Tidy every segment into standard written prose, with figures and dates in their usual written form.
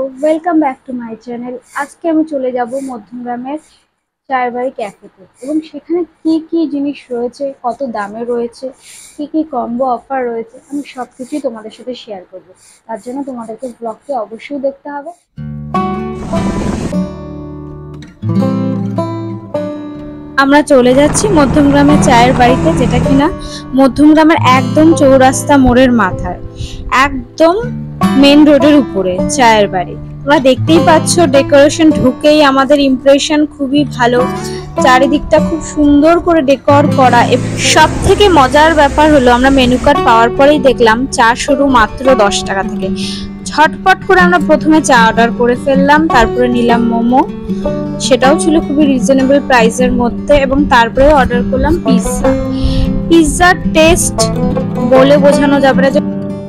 Welcome back to my channel. আজকে আমি চলে যাব মধ্যমগ্রামের চায়ের বাড়ি ক্যাফেতে এবং সেখানে কি কি জিনিস রয়েছে, কত দামে রয়েছে, কি কি কম্বো অফার রয়েছে, আমি সবকিছুই তোমাদের সাথে শেয়ার করব। তার জন্য তোমাদেরকে ব্লগটি অবশ্যই দেখতে হবে। আমরা চলে যাচ্ছি মধ্যমগ্রামের চায়ের বাড়িতে, যেটা কিনা মধ্যমগ্রামের একদম চৌরাস্তা মোড়ের মাথায়, একদম মেন রোডের উপরে চায়ের বাড়ি। তোমরা দেখতেই পাচ্ছ ডেকোরেশন ঢুকেই আমাদের ইমপ্রেশন খুবই ভালো। চারিদিকটা খুব সুন্দর করে ডেকোর করা। সব থেকে মজার ব্যাপার হলো আমরা মেনু কার্ড পাওয়ার পরেই দেখলাম চা শুরু মাত্র 10 টাকা থেকে। ঝটপট করে আমরা প্রথমে চা অর্ডার করে ফেললাম, তারপরে নিলাম মোমো, সেটাও ছিল খুবই রিজনেবল প্রাইসের মধ্যে, এবং তারপরে অর্ডার করলাম পিৎজা। পিৎজার টেস্ট বলে বোঝানো যাবে না যে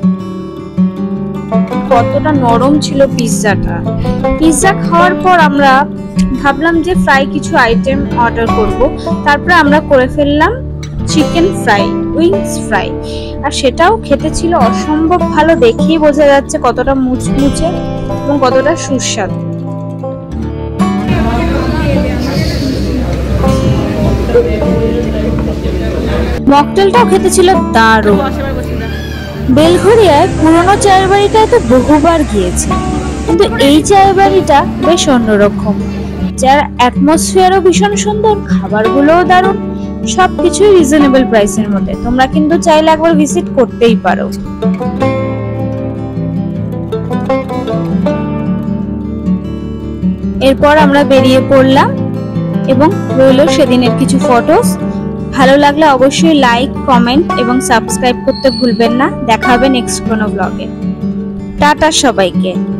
কতটা নরম ছিল পিৎজাটা। পিৎজা খাওয়ার পর আমরা ভাবলাম যে ফ্রাই কিছু আইটেম অর্ডার করব। তারপরে আমরা করে ফেললাম চিকেন ফ্রাই, উইংস ফ্রাই, আর সেটাও খেতে ছিল অসম্ভব ভালো। দেখেই বোঝা যাচ্ছে কতটা মুচমুচে এবং কতটা সুস্বাদু। মকটেলটাও খেতে ছিল দারুণ। বেলঘরিয়ায় পুরনো চায়ের বাড়িটায় তো বহুবার গিয়েছি, কিন্তু এই চায়ের বাড়িটা বেশ অন্যরকম। যার অ্যাটমসফিয়ারও ভীষণ সুন্দর, খাবারগুলোও দারুণ, সবকিছুই রিজনেবল প্রাইসের মধ্যে। তোমরা কিন্তু চাইলে একবার ভিজিট করতেই পারো। এরপর আমরা বেরিয়ে পড়লাম এবং রইল সেদিনের কিছু ফটোস। ভালো লাগলে অবশ্যই লাইক, কমেন্ট এবং সাবস্ক্রাইব করতে ভুলবেন না। দেখা হবে নেক্সট কোনো ব্লগে। টাটা সবাইকে।